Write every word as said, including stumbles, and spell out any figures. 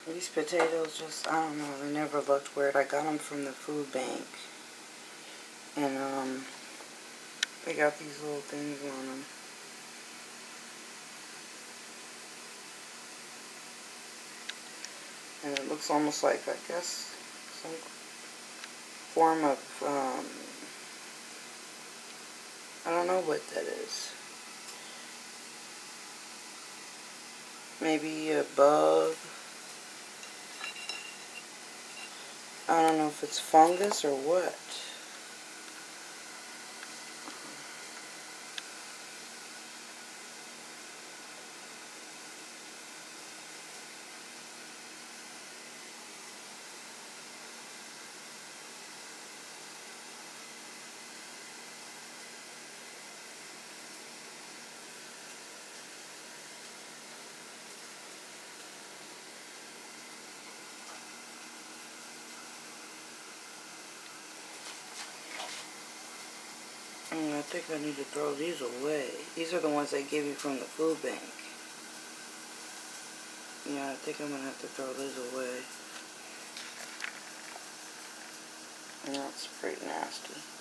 These potatoes just, I don't know, they never looked weird. I got them from the food bank. And, um, they got these little things on them. And it looks almost like, I guess, some form of, um, I don't know what that is. Maybe a bug. I don't know if it's fungus or what. Mm, I think I need to throw these away. These are the ones they give you from the food bank. Yeah, I think I'm going to have to throw these away. And that's pretty nasty.